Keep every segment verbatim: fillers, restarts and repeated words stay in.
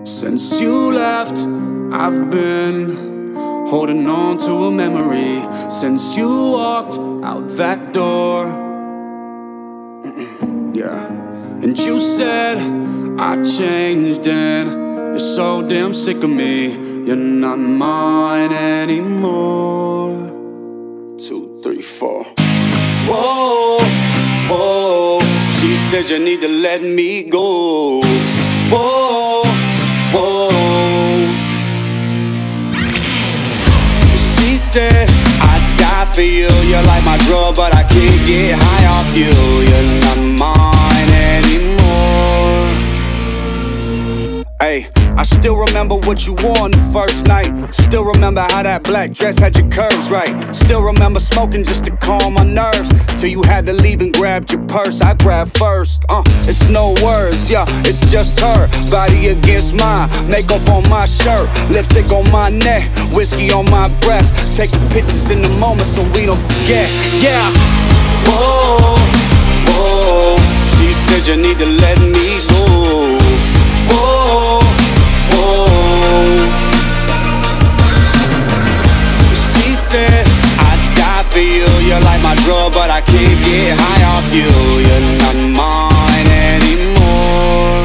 Since you left, I've been holding on to a memory. Since you walked out that door, yeah. And you said I changed and you're so damn sick of me. You're not mine anymore. Two, three, four. Whoa, whoa. She said you need to let me go. Whoa, whoa. She said I'd die for you. You're like my drug, but I can't get high off you. You're not mine anymore. Hey, I still remember what you wore on the first night. Still remember how that black dress had your curves right. Still remember smoking just to calm my nerves, till you had to leave and grabbed your purse. I grabbed first, uh, it's no words, yeah, it's just her body against mine. Makeup on my shirt, lipstick on my neck, whiskey on my breath. Taking pictures in the moment so we don't forget, yeah. Whoa, whoa. She said you need to let me go. Whoa, whoa. She said I'd die for you. You're like my drug, but I can't get high off you. You're not mine anymore.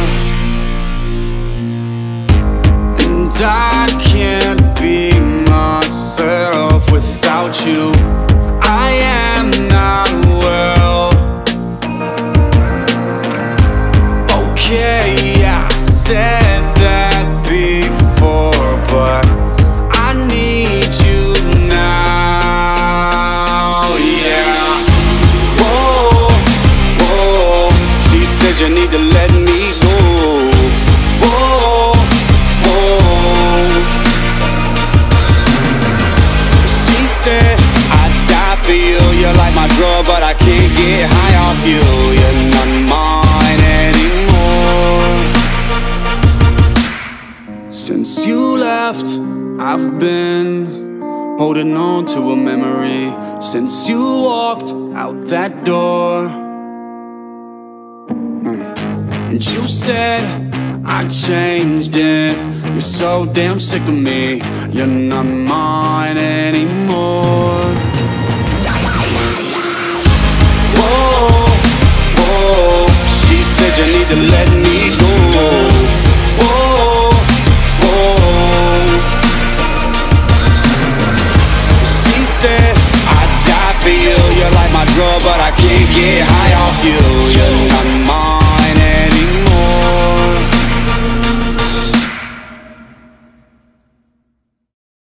And I can't be myself without you. I am not well. Okay, I said that before, but I need you now, yeah. Whoa, whoa. She said you need to let me go. Whoa, whoa. She said I'd die for you. You're like my drug, but I can't get high off you. You're not mine anymore. Since you left, I've been holding on to a memory. Since you walked out that door, mm. And you said I changed it. You're so damn sick of me. You're not mine anymore. Whoa, whoa. She said you need to let me go. Whoa, whoa. She said I'd die for you. You're like my drug, but I can't get high off you.